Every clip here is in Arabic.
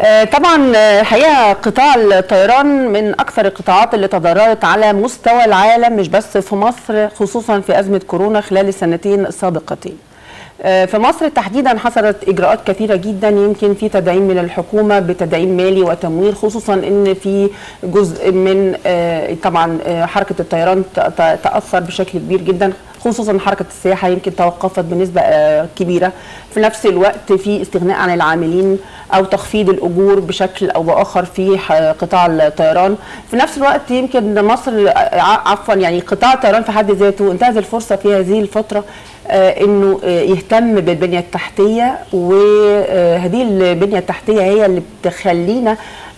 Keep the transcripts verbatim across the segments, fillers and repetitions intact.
طبعا الحقيقه قطاع الطيران من اكثر القطاعات اللي تضررت على مستوى العالم، مش بس في مصر، خصوصا في ازمه كورونا خلال السنتين السابقتين. في مصر تحديدا حصلت اجراءات كثيره جدا، يمكن في تدعيم من الحكومه بتدعيم مالي وتمويل، خصوصا ان في جزء من طبعا حركه الطيران تاثر بشكل كبير جدا، خصوصا حركه السياحه يمكن توقفت بنسبه كبيره. في نفس الوقت في استغناء عن العاملين او تخفيض الاجور بشكل او باخر في قطاع الطيران. في نفس الوقت يمكن مصر عفوا يعني قطاع الطيران في حد ذاته انتهز الفرصه في هذه الفتره انه يهتم بالبنيه التحتيه، وهذه البنيه التحتيه هي اللي بتخلينا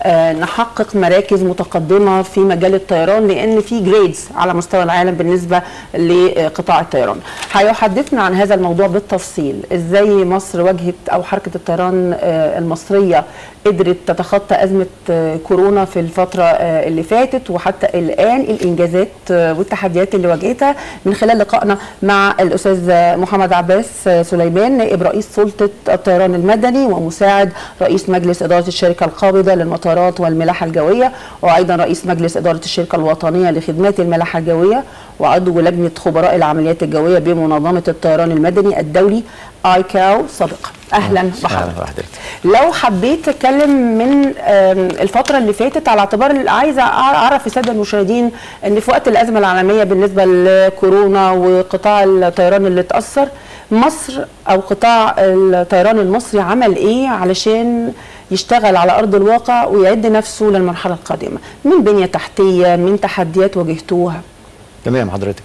نحقق مراكز متقدمه في مجال الطيران، لان في جريدز على مستوى العالم بالنسبه لقطاع الطيران. هيحدثنا عن هذا الموضوع بالتفصيل، ازاي مصر واجهت او حركه الطيران المصريه قدرت تتخطى ازمه كورونا في الفتره اللي فاتت، وحتى الان الانجازات والتحديات اللي واجهتها، من خلال لقائنا مع الاستاذ محمد عباس سليمان، نائب رئيس سلطه الطيران المدني ومساعد رئيس مجلس اداره الشركه القابضه للمطارات والملاحه الجويه، وايضا رئيس مجلس اداره الشركه الوطنيه لخدمات الملاحه الجويه، وعضو لجنه خبراء العمليات الجويه بمنظمه الطيران المدني الدولي اي كاو سابقا. اهلا بحضرتك. لو حبيت اتكلم من الفتره اللي فاتت، على اعتبار عايزه اعرف الساده المشاهدين ان في وقت الازمه العالميه بالنسبه لكورونا وقطاع الطيران اللي اتاثر، مصر او قطاع الطيران المصري عمل ايه علشان يشتغل على ارض الواقع ويعد نفسه للمرحله القادمه، من بنيه تحتيه، من تحديات واجهتوها؟ تمام حضرتك.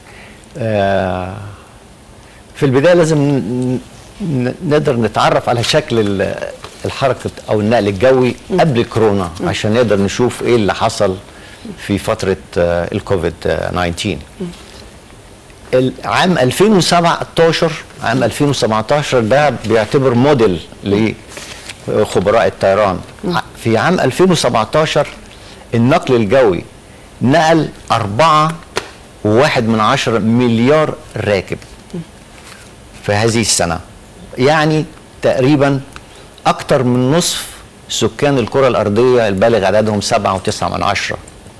آه في البدايه لازم نقدر نتعرف على شكل الحركه او النقل الجوي قبل كورونا، عشان نقدر نشوف ايه اللي حصل في فتره الكوفيد تسعة عشر. العام ألفين وسبعتاشر عام ألفين وسبعتاشر ده بيعتبر موديل لخبراء الطيران. في عام ألفين وسبعتاشر النقل الجوي نقل أربعة وواحد من عشرة مليار راكب في هذه السنة، يعني تقريبا أكتر من نصف سكان الكرة الأرضية البالغ عددهم سبعة وتسعة من عشرة.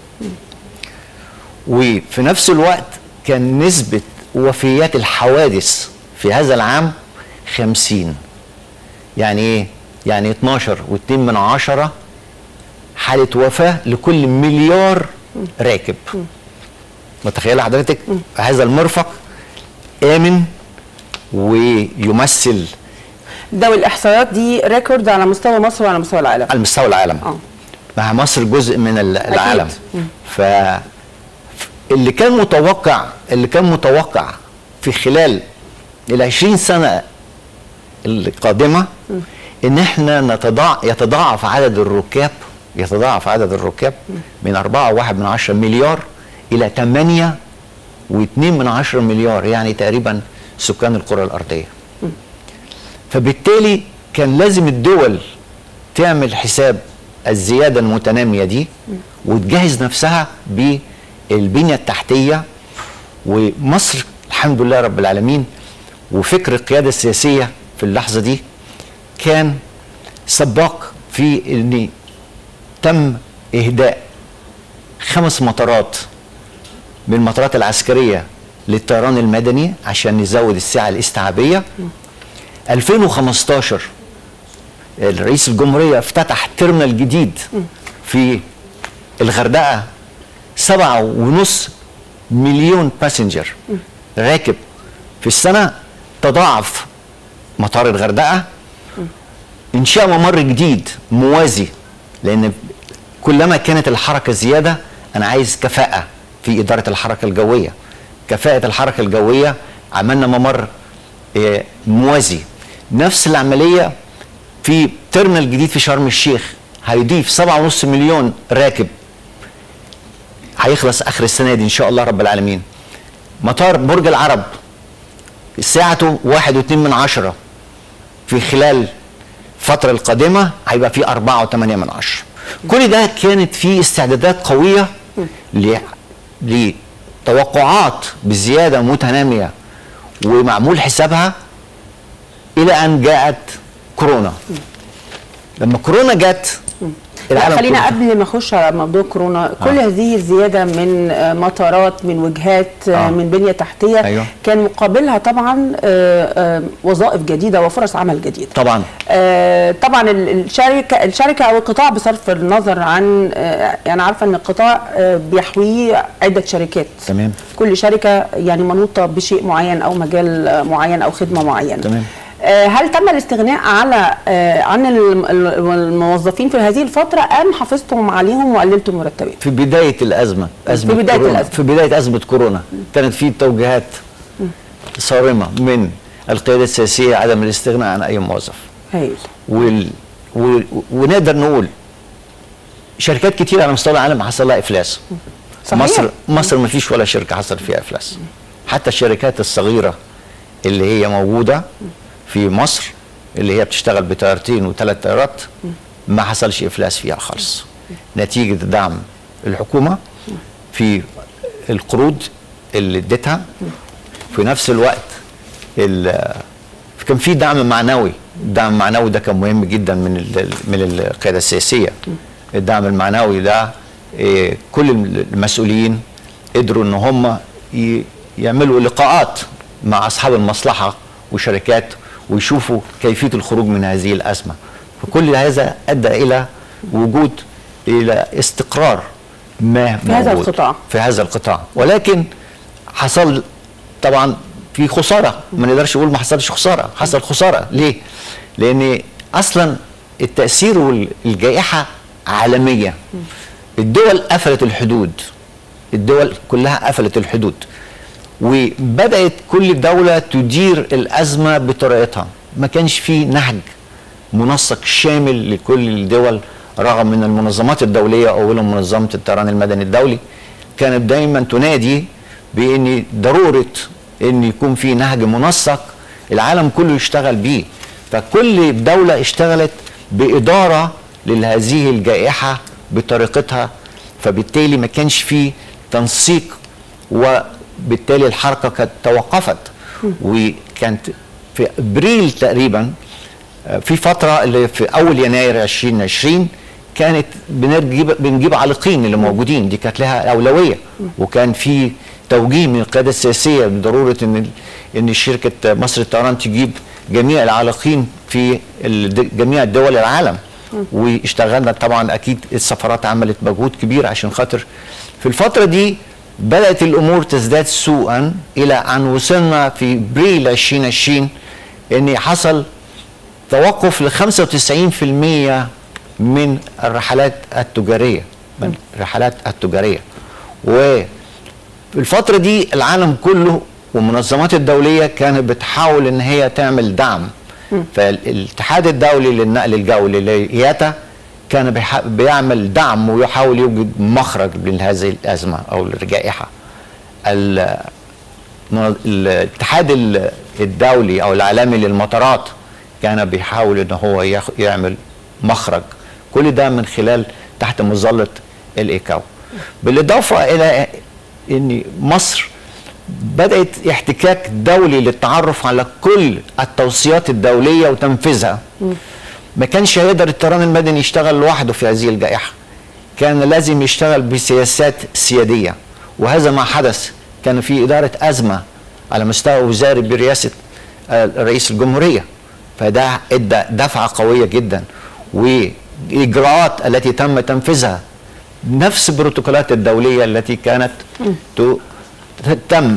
وفي نفس الوقت كان نسبة وفيات الحوادث في هذا العام خمسين، يعني ايه؟ يعني اتناشر واتنين من عشرة حالة وفاة لكل مليار راكب. متخيلة حضرتك؟ هذا المرفق آمن ويمثل ده، والاحصائيات دي ريكورد على مستوى مصر وعلى مستوى العالم. على مستوى العالم. اه مع مصر جزء من العالم. أكيد. ف اللي كان متوقع اللي كان متوقع في خلال العشرين سنة القادمة ان احنا نتضاعف يتضاعف عدد الركاب يتضاعف عدد الركاب من أربعة وواحد من عشرة مليار الى ثمانية واتنين من عشرة مليار، يعني تقريبا سكان الكرة الأرضية. فبالتالي كان لازم الدول تعمل حساب الزيادة المتنامية دي وتجهز نفسها بالبنية التحتية. ومصر الحمد لله رب العالمين وفكر القيادة السياسية في اللحظة دي كان سباق في ان تم إهداء خمس مطارات من المطارات العسكرية للطيران المدني عشان نزود السعة الاستيعابية. ألفين وخمستاشر الرئيس الجمهورية افتتح تيرمينال جديد في الغردقة، سبعة ونص مليون باسنجر راكب في السنة، تضاعف مطار الغردقة. إنشاء ممر جديد موازي، لأن كلما كانت الحركة زيادة أنا عايز كفاءة في إدارة الحركة الجوية. كفاءة الحركة الجوية عملنا ممر موازي. نفس العملية في تيرمينال جديد في شرم الشيخ هيضيف سبعة ونص مليون راكب، هيخلص آخر السنة دي إن شاء الله رب العالمين. مطار برج العرب ساعته واحد واتنين من عشرة، في خلال الفترة القادمة هيبقى فيه أربعة وثمانية من عشرة. كل ده كانت فيه استعدادات قوية لتوقعات بزيادة متنامية ومعمول حسابها، إلى أن جاءت كورونا. لما كورونا جت خلينا قبل ما اخش على موضوع كورونا، كل آه. هذه الزياده من مطارات، من وجهات، آه. من بنيه تحتيه، أيوه. كان مقابلها طبعا وظائف جديده وفرص عمل جديده. طبعا طبعا الشركه الشركه او القطاع بصرف النظر عن، يعني عارفه ان القطاع بيحويه عده شركات. تمام. كل شركه يعني منوطه بشيء معين او مجال معين او خدمه معينه. تمام. هل تم الاستغناء على عن الموظفين في هذه الفترة أم حافظتم عليهم وقللتم مرتباتهم؟ في بداية الأزمة، أزمة في بداية كورونا. الأزمة في بداية أزمة كورونا كانت في توجيهات صارمة من القيادة السياسية عدم الاستغناء عن أي موظف. هايل. وال... و... ونقدر نقول شركات كتير على مستوى العالم حصل لها إفلاس. صحيح. مصر مصر ما فيش ولا شركة حصل فيها إفلاس. حتى الشركات الصغيرة اللي هي موجودة في مصر اللي هي بتشتغل بطيارتين وثلاث طيارات ما حصلش افلاس فيها خالص، نتيجه دعم الحكومه في القروض اللي اديتها. في نفس الوقت كان في دعم معنوي، الدعم المعنوي ده كان مهم جدا من من القياده السياسيه. الدعم المعنوي ده كل المسؤولين قدروا ان هم يعملوا لقاءات مع اصحاب المصلحه وشركات ويشوفوا كيفية الخروج من هذه الأزمة. فكل هذا أدى إلى وجود إلى استقرار ما في هذا القطاع في هذا القطاع ولكن حصل طبعا في خسارة، ما نقدرش نقول ما حصلش خسارة، حصل خسارة. ليه؟ لأن أصلا التأثير والجائحة عالمية. الدول قفلت الحدود، الدول كلها قفلت الحدود وبدأت كل دولة تدير الأزمة بطريقتها. ما كانش في نهج منسق شامل لكل الدول، رغم من المنظمات الدولية أولهم منظمة الطيران المدني الدولي كانت دايما تنادي بأن ضرورة أن يكون في نهج منسق العالم كله يشتغل بيه. فكل دولة اشتغلت بإدارة لهذه الجائحة بطريقتها، فبالتالي ما كانش في تنسيق وبالتالي الحركة كانت توقفت. وكانت في ابريل تقريبا في فتره اللي في اول يناير ألفين وعشرين كانت بنجيب بنجيب عالقين اللي موجودين، دي كانت لها اولويه. وكان في توجيه من القياده السياسيه بضروره ان ان شركه مصر الطيران تجيب جميع العالقين في جميع دول العالم. واشتغلنا طبعا، اكيد السفارات عملت مجهود كبير عشان خاطر في الفتره دي بدات الامور تزداد سوءا، الى ان وصلنا في ابريل ألفين وعشرين ان حصل توقف ل خمسة وتسعين بالمئة من الرحلات التجاريه، من الرحلات التجاريه. وفي الفتره دي العالم كله والمنظمات الدوليه كانت بتحاول ان هي تعمل دعم. فالاتحاد الدولي للنقل الجوي الياتا كان بيعمل دعم ويحاول يوجد مخرج من هذه الازمه او الجائحه. الاتحاد الدولي او العالمي للمطارات كان بيحاول ان هو يعمل مخرج، كل ده من خلال تحت مظله الايكاو. بالاضافه الى ان مصر بدات احتكاك دولي للتعرف على كل التوصيات الدوليه وتنفيذها. ما كانش هيقدر الطيران المدني يشتغل لوحده في هذه الجائحه، كان لازم يشتغل بسياسات سياديه، وهذا ما حدث. كان في اداره ازمه على مستوى وزاري برئاسه رئيس الجمهوريه، فده ادى دفعه قويه جدا. والاجراءات التي تم تنفيذها نفس البروتوكولات الدوليه التي كانت تم.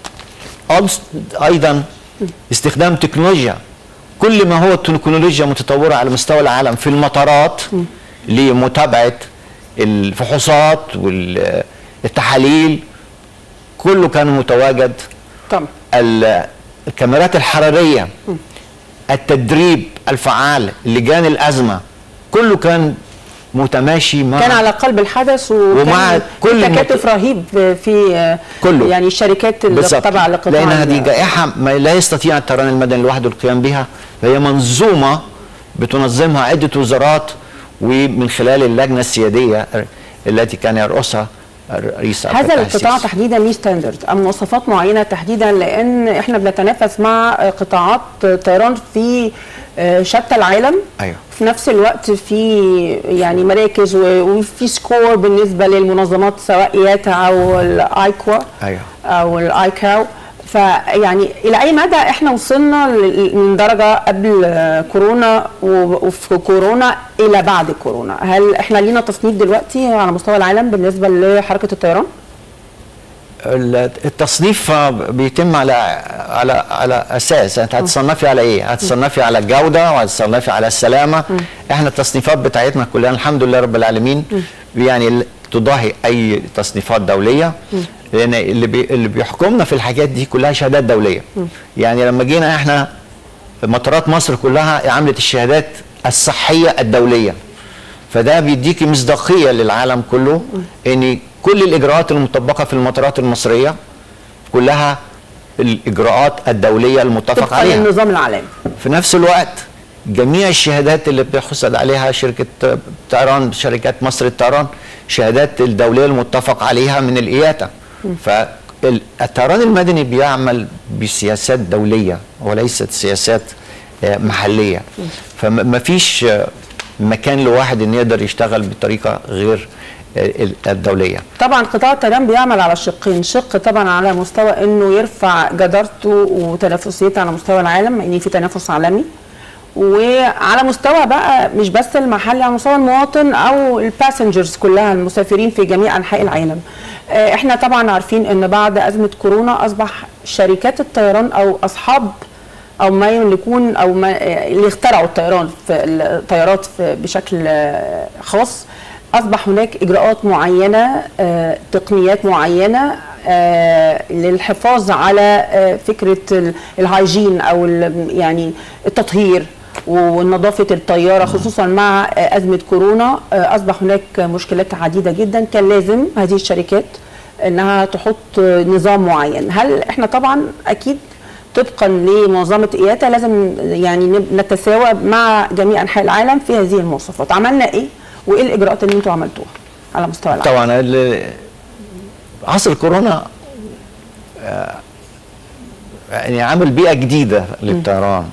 ايضا استخدام تكنولوجيا، كل ما هو التكنولوجيا متطوره على مستوى العالم في المطارات لمتابعه الفحوصات والتحاليل، كله كان متواجد. طبعا الكاميرات الحراريه، التدريب الفعال، لجان الازمه، كله كان متماشي مع كان على قلب الحدث، ومع كل تكاتف رهيب في كله. يعني الشركات اللي تابعه لقطاع، لان هذه جائحه ما لا يستطيع الطيران المدني لوحده القيام بها، فهي منظومه بتنظمها عده وزارات ومن خلال اللجنه السياديه التي كان يرأسها رئيس هذا القطاع تحديدا ليه ستاندرد او مواصفات معينه تحديدا، لان احنا بنتنافس مع قطاعات طيران في شتى العالم. أيوه. في في نفس الوقت في يعني مراكز وفي سكور بالنسبه للمنظمات سواء اياتا او الايكوا ايوه او الايكاو، فيعني الى اي مدى احنا وصلنا من درجه قبل كورونا وفي كورونا الى بعد كورونا؟ هل احنا لينا تصنيف دلوقتي على مستوى العالم بالنسبه لحركه الطيران؟ التصنيف بيتم على على على اساس انت هتصنفي على ايه؟ هتصنفي على الجوده وهتصنفي على السلامه. م. احنا التصنيفات بتاعتنا كلها الحمد لله رب العالمين م. يعني تضاهي اي تصنيفات دوليه، م. لان اللي بي اللي بيحكمنا في الحاجات دي كلها شهادات دوليه. م. يعني لما جينا احنا مطارات مصر كلها عملت الشهادات الصحيه الدوليه، فده بيديكي مصداقيه للعالم كله م. ان كل الإجراءات المطبقة في المطارات المصرية كلها الإجراءات الدولية المتفق عليها طبقا للنظام العالمي. في نفس الوقت جميع الشهادات اللي بيحصل عليها شركة طيران شركات مصر الطيران شهادات الدولية المتفق عليها من الإياتا. فالطيران المدني بيعمل بسياسات دولية وليست سياسات محلية، فما فيش مكان لواحد إن يقدر يشتغل بطريقة غير الدوليه. طبعا قطاع الطيران بيعمل على الشقين، شق طبعا على مستوى انه يرفع جدارته وتنافسيته على مستوى العالم، يعني في تنافس عالمي، وعلى مستوى بقى مش بس المحلي، على مستوى المواطن او الباسنجرز كلها المسافرين في جميع انحاء العالم. احنا طبعا عارفين ان بعد ازمه كورونا اصبح شركات الطيران او اصحاب او ما يملكون او ما اللي اخترعوا الطيران في الطيارات بشكل خاص أصبح هناك إجراءات معينة، آه، تقنيات معينة آه، للحفاظ على آه، فكرة الهايجين أو يعني التطهير ونظافة الطيارة، خصوصا مع آه، أزمة كورونا. آه، أصبح هناك مشكلات عديدة جدا، كان لازم هذه الشركات أنها تحط نظام معين. هل إحنا طبعا أكيد طبقا لمنظمة إياتا لازم يعني نتساوى مع جميع أنحاء العالم في هذه المواصفات؟ عملنا إيه؟ وايه الاجراءات اللي انتوا عملتوها على مستوى العالم؟ طبعا عصر كورونا يعني عامل بيئه جديده للطيران،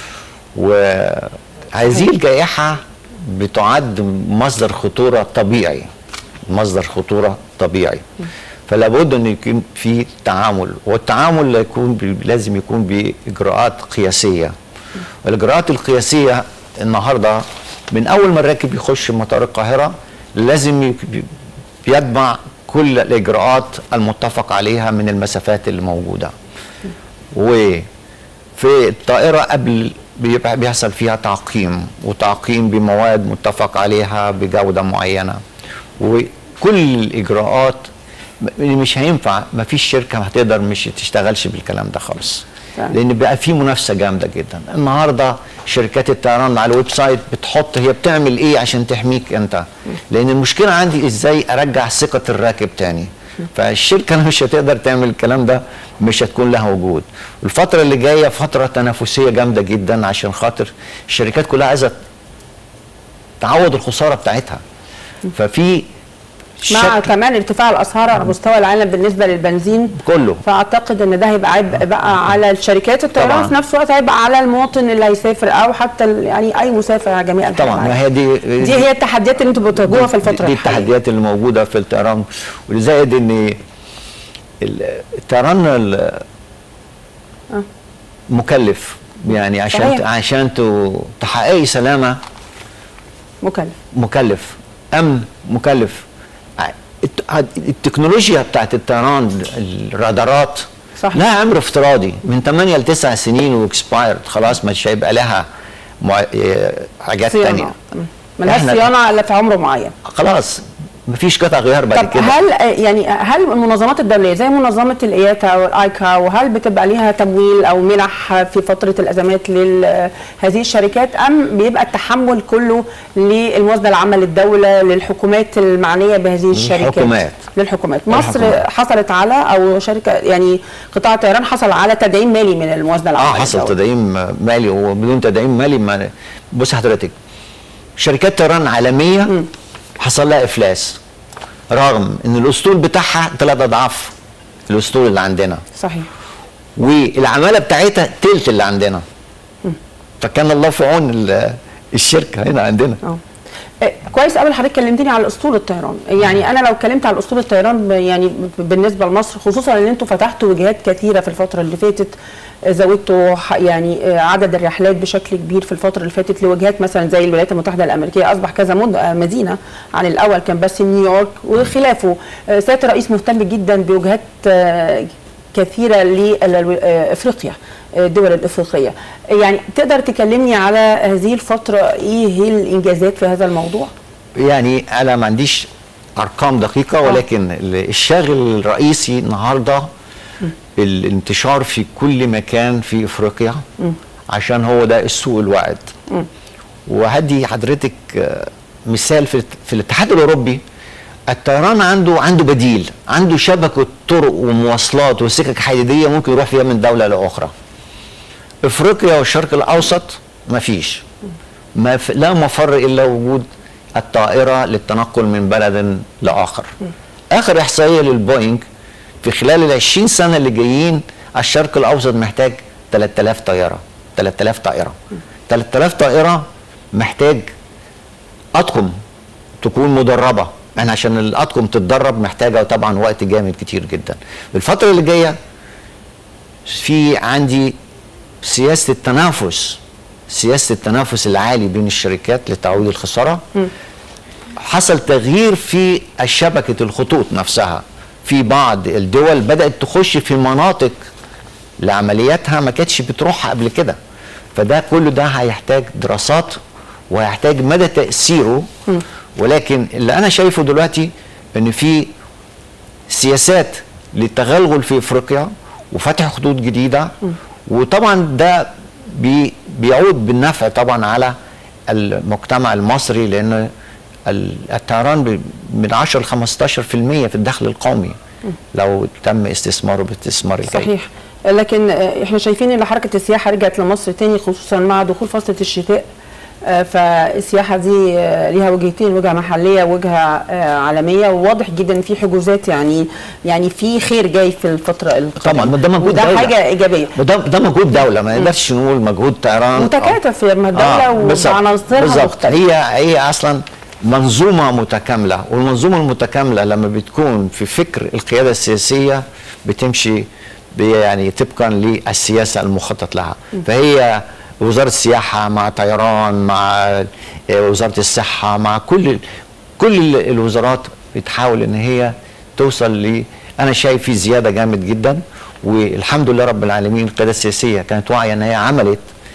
وهذه الجائحه بتعد مصدر خطوره طبيعي، مصدر خطوره طبيعي، فلا بد ان يكون في تعامل، والتعامل يكون لازم يكون باجراءات قياسيه. والاجراءات القياسيه النهارده من اول ما الراكب يخش مطار القاهره لازم يتبع كل الاجراءات المتفق عليها من المسافات اللي موجوده. وفي الطائره قبل بيبقى بيحصل فيها تعقيم، وتعقيم بمواد متفق عليها بجوده معينه، وكل الاجراءات مش هينفع، ما فيش شركه هتقدر مش تشتغلش بالكلام ده خالص، لان بقى في منافسه جامده جدا. النهارده شركات الطيران على الويب سايت بتحط هي بتعمل ايه عشان تحميك انت، لان المشكله عندي ازاي ارجع ثقه الراكب تاني، فالشركه مش هتقدر تعمل الكلام ده، مش هتكون لها وجود. الفتره اللي جايه فتره تنافسيه جامده جدا عشان خاطر الشركات كلها عايزه تعوض الخساره بتاعتها، ففي مع كمان ارتفاع الاسعار على مستوى العالم بالنسبه للبنزين كله، فاعتقد ان ده هيبقى عبء بقى على الشركات الطيران، في نفس الوقت هيبقى على المواطن اللي هيسافر او حتى يعني اي مسافر على جميع طبعا. ما هي دي دي هي التحديات اللي انتم بتواجهوها في الفتره دي التحديات اللي موجوده في الطيران، ولزائد ان الطيران مكلف، يعني عشان صحيح. عشان تحققي سلامه مكلف مكلف امن مكلف. التكنولوجيا بتاعت الطيران الرادارات صح. لها عمر افتراضي من ثمانية ل تسع سنين واكسبايرد، خلاص مش هيبقى لها مع... حاجات ثانيه، ملهاش صيانه الا في عمر معين، خلاص مفيش قطع غيار بعد طب كده. هل يعني هل المنظمات الدوليه زي منظمه الاياتا او الايكاو هل بتبقى ليها تمويل او منح في فتره الازمات لهذه الشركات، ام بيبقى التحمل كله للموازنه العامه للدوله للحكومات المعنيه بهذه الشركات؟ للحكومات للحكومات مصر الحكومات. حصلت على او شركه يعني قطاع الطيران حصل على تدعيم مالي من الموازنه العامه. اه حصل تدعيم مالي، وبدون تدعيم مالي ما بص حضرتك شركات طيران عالميه م. حصل لها افلاس رغم ان الاسطول بتاعها ثلاث اضعاف الاسطول اللي عندنا. صحيح. والعماله بتاعتها تلت اللي عندنا. م. فكان الله في عون الشركه هنا عندنا. اه كويس قوي حضرتك كلمتني على اسطول الطيران. يعني انا لو اتكلمت على اسطول الطيران يعني بالنسبه لمصر، خصوصا ان انتم فتحتوا وجهات كثيره في الفتره اللي فاتت، زودتوا يعني عدد الرحلات بشكل كبير في الفتره اللي فاتت لوجهات مثلا زي الولايات المتحده الامريكيه، اصبح كذا مدينه عن الاول كان بس نيويورك وخلافه. سياده الرئيس مهتم جدا بوجهات كثيره لافريقيا، الدول الافريقيه. يعني تقدر تكلمني على هذه الفتره ايه هي الانجازات في هذا الموضوع؟ يعني انا ما عنديش ارقام دقيقه، ولكن الشاغل الرئيسي النهارده الانتشار في كل مكان في افريقيا، عشان هو ده السوق الواعد. وهدي حضرتك مثال في, في الاتحاد الاوروبي، الطيران عنده عنده بديل، عنده شبكه طرق ومواصلات وسكك حديديه ممكن يروح فيها من دوله لاخرى. افريقيا والشرق الاوسط ما فيش، ما ف... لا مفر الا وجود الطائره للتنقل من بلد لاخر. اخر احصائيه للبوينج، في خلال ال عشرين سنه اللي جايين الشرق الاوسط محتاج ثلاثة آلاف طائره، ثلاثة آلاف طائره. ثلاثة آلاف طائره محتاج اطقم تكون مدربه، احنا عشان الاطقم تتدرب محتاجه طبعا وقت جامد كتير جدا. الفتره اللي جايه في عندي سياسه التنافس، سياسه التنافس العالي بين الشركات لتعويض الخساره. م. حصل تغيير في شبكه الخطوط نفسها، في بعض الدول بدات تخش في مناطق لعملياتها ما كانتش بتروحها قبل كده. فده كله ده هيحتاج دراسات وهيحتاج مدى تاثيره. م. ولكن اللي انا شايفه دلوقتي ان في سياسات للتغلغل في افريقيا وفتح خطوط جديده، م. وطبعا ده بي بيعود بالنفع طبعا على المجتمع المصري، لان الطيران من عشرة ل خمستاشر في المية في الدخل القومي م. لو تم استثماره باستثمار الجيد. صحيح. لكن احنا شايفين ان حركه السياحه رجعت لمصر تاني، خصوصا مع دخول فصل الشتاء. فالسياحه دي ليها وجهتين، وجهه محليه ووجهه عالميه، وواضح جدا ان في حجوزات، يعني يعني في خير جاي في الفتره القادمه. طبعا ده مجهود وده دوله، حاجه ايجابيه. ده ده مجهود دوله، ما نقدرش نقول مجهود طيران متكاتف يا الدوله آه وعناصرها مختلفه. هي هي اصلا منظومه متكامله، والمنظومه المتكامله لما بتكون في فكر القياده السياسيه بتمشي يعني طبقا للسياسه المخطط لها. م. فهي وزارة السياحة مع طيران مع وزارة الصحة مع كل كل الوزارات بتحاول ان هي توصل ل، انا شايف في زيادة جامد جدا، والحمد لله رب العالمين القيادة السياسية كانت واعية ان هي عملت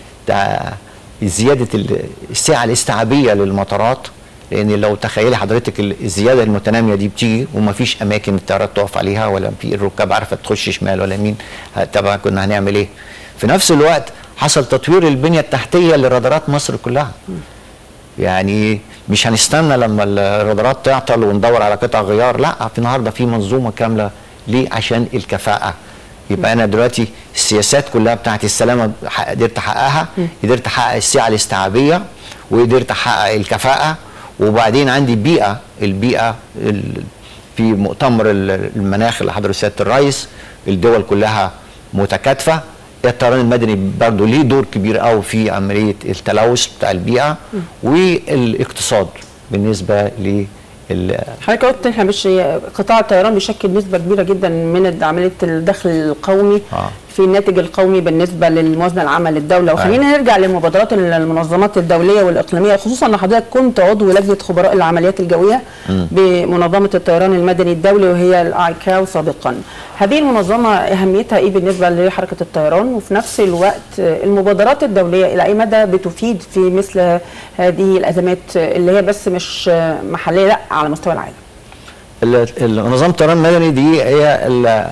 زيادة السعة الاستيعابية للمطارات. لان لو تخيلي حضرتك الزيادة المتنامية دي بتيجي وما فيش اماكن الطيارات تقف عليها، ولا في الركاب عارفة تخش شمال ولا يمين، طبعا كنا هنعمل ايه؟ في نفس الوقت حصل تطوير البنية التحتية لرادارات مصر كلها. يعني مش هنستنى لما الرادارات تعطل وندور على قطع غيار، لا، في النهارده في منظومة كاملة ليه؟ عشان الكفاءة. يبقى انا دلوقتي السياسات كلها بتاعت السلامة قدرت احققها، قدرت احقق السعة الاستيعابية، وقدرت احقق الكفاءة، وبعدين عندي بيئة، البيئة في مؤتمر المناخ اللي حضره سيادة الرئيس الدول كلها متكاتفة. الطيران المدني برضه ليه دور كبير قوي في عمليه التلوث بتاع البيئه. م. والاقتصاد بالنسبه ل حضرتك قلت احنا مش قطاع الطيران بيشكل نسبه كبيره جدا من عمليه الدخل القومي آه. في الناتج القومي بالنسبه للموازنه العامه للدوله. وخلينا آه. نرجع لمبادرات المنظمات الدوليه والاقليميه، خصوصا ان حضرتك كنت عضو لجنه خبراء العمليات الجويه م. بمنظمه الطيران المدني الدولي وهي الايكاو سابقا. هذه المنظمه اهميتها ايه بالنسبه لحركه الطيران؟ وفي نفس الوقت المبادرات الدوليه الى اي مدى بتفيد في مثل هذه الازمات اللي هي بس مش محليه، لا على مستوى العالم؟ منظمه الطيران المدني دي هي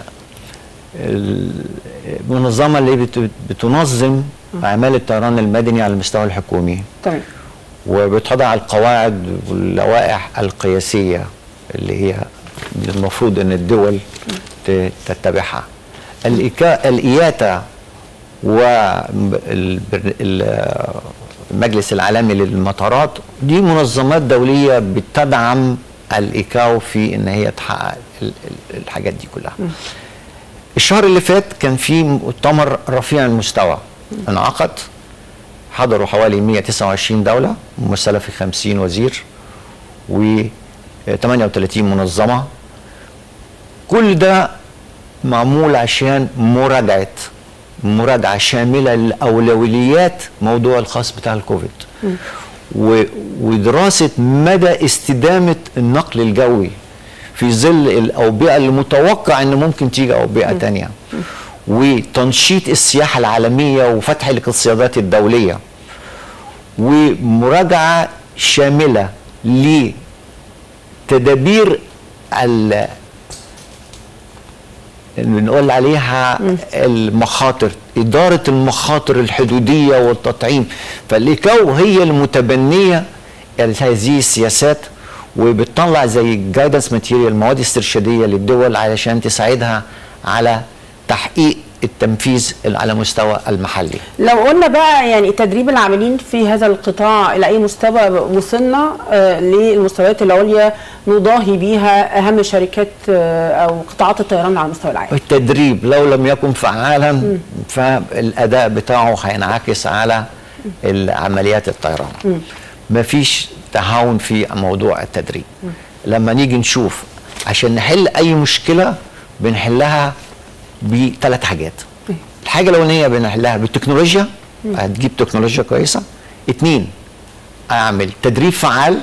المنظمه اللي بتنظم اعمال الطيران المدني على المستوى الحكومي. تمام. وبتضع القواعد واللوائح القياسيه اللي هي المفروض ان الدول تتبعها. الإياتا والمجلس العالمي للمطارات دي منظمات دوليه بتدعم الايكاو في ان هي تحقق الحاجات دي كلها. م. الشهر اللي فات كان في مؤتمر رفيع المستوى انعقد حضروا حوالي مئة وتسعة وعشرين دولة ممثلة في خمسين وزير و ثمانية وثلاثين منظمة. كل ده معمول عشان مراجعة مراجعة شاملة لأولويات موضوع الخاص بتاع الكوفيد ودراسة مدى استدامة النقل الجوي في ظل الأوبئة اللي متوقع أن ممكن تيجي أوبئة تانية، وتنشيط السياحة العالمية وفتح الاقتصادات الدولية، ومراجعة شاملة لتدابير ال اللي بنقول عليها المخاطر، إدارة المخاطر الحدودية والتطعيم. فالإيكاو هي المتبنية هذه السياسات، وبتطلع زي جايدنس ماتيريال، مواد استرشادية للدول علشان تساعدها على تحقيق التنفيذ على مستوى المحلي. لو قلنا بقى يعني تدريب العاملين في هذا القطاع الى اي مستوى وصلنا آه للمستويات العليا نضاهي بيها اهم شركات آه او قطاعات الطيران على مستوى العالم؟ التدريب لو لم يكن فعالا فالاداء بتاعه هينعكس على عمليات الطيران. مفيش تهاون في موضوع التدريب. م. لما نيجي نشوف عشان نحل اي مشكله بنحلها بثلاث حاجات. م. الحاجه الاولانيه بنحلها بالتكنولوجيا، هتجيب تكنولوجيا كويسه. اتنين، اعمل تدريب فعال.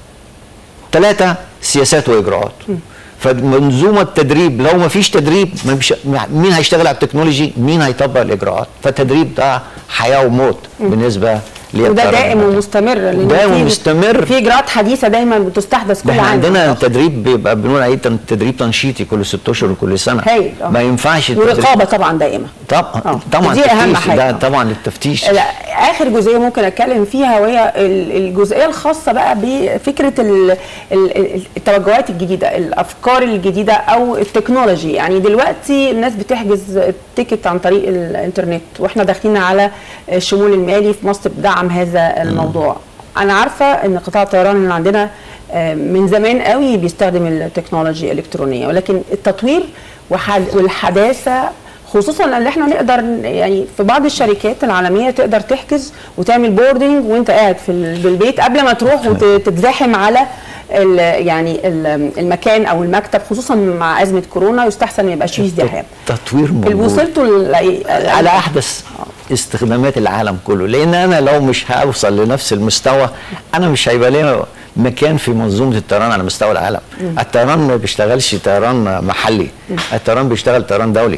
ثلاثه، سياسات واجراءات. م. فمنظومه التدريب لو ما فيش تدريب مين هيشتغل على التكنولوجي؟ مين هيطبق الاجراءات؟ فالتدريب ده حياه وموت م. بالنسبه وده دائم ومستمر، لان دائم ومستمر في اجراءات حديثه دايما بتستحدث كل عام. عندنا تدريب بيبقى بنقول عليه تدريب تنشيطي كل ست اشهر وكل سنه. هايل. ما ينفعش ورقابه طبعا دائمه. طبعا طبعا دي اهم حاجه. ده طبعا للتفتيش. لا، اخر جزئيه ممكن اتكلم فيها وهي الجزئيه الخاصه بقى بفكره التوجهات الجديده، الافكار الجديده او التكنولوجي. يعني دلوقتي الناس بتحجز التيكت عن طريق الانترنت، واحنا داخلين على الشمول المالي في مصر بدعم هذا الموضوع. م. انا عارفه ان قطاع الطيران اللي عندنا من زمان قوي بيستخدم التكنولوجيا الالكترونيه، ولكن التطوير والحداثه خصوصا ان احنا نقدر يعني في بعض الشركات العالميه تقدر تحجز وتعمل بوردنج وانت قاعد في البيت قبل ما تروح وتتزاحم على ال يعني المكان او المكتب، خصوصا مع ازمه كورونا يستحسن ما يبقاش فيه ازدحام. تطوير موجود. وصلتوا على احدث استخدامات العالم كله، لان انا لو مش هوصل لنفس المستوى انا مش هيبقى لي مكان في منظومه الطيران على مستوى العالم. م. الطيران ما بيشتغلش طيران محلي، م. الطيران بيشتغل طيران دولي.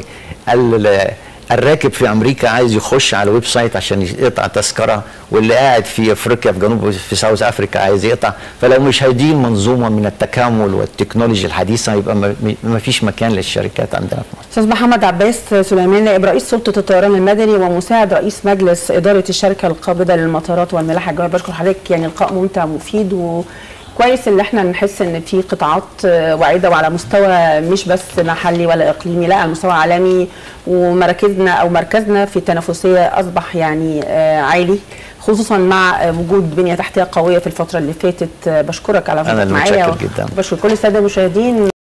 الراكب في امريكا عايز يخش على ويب سايت عشان يقطع تذكره، واللي قاعد في افريقيا في جنوب في ساوث افريكا عايز يقطع. فلو مش هيدي منظومه من التكامل والتكنولوجيا الحديثه يبقى ما فيش مكان للشركات عندنا في مصر. استاذ محمد عباس سليمان، نائب رئيس سلطه الطيران المدني ومساعد رئيس مجلس اداره الشركه القابضه للمطارات والملاحه الجويه، بشكر حضرتك. يعني لقاء ممتع ومفيد، و كويس ان احنا نحس ان في قطاعات واعده وعلى مستوى مش بس محلي ولا اقليمي، لا على مستوى عالمي، ومراكزنا او مركزنا في التنافسيه اصبح يعني عالي، خصوصا مع وجود بنيه تحتيه قويه في الفتره اللي فاتت. بشكرك على وجودك معايا. انا متشكر جدا. بشكر كل الساده المشاهدين.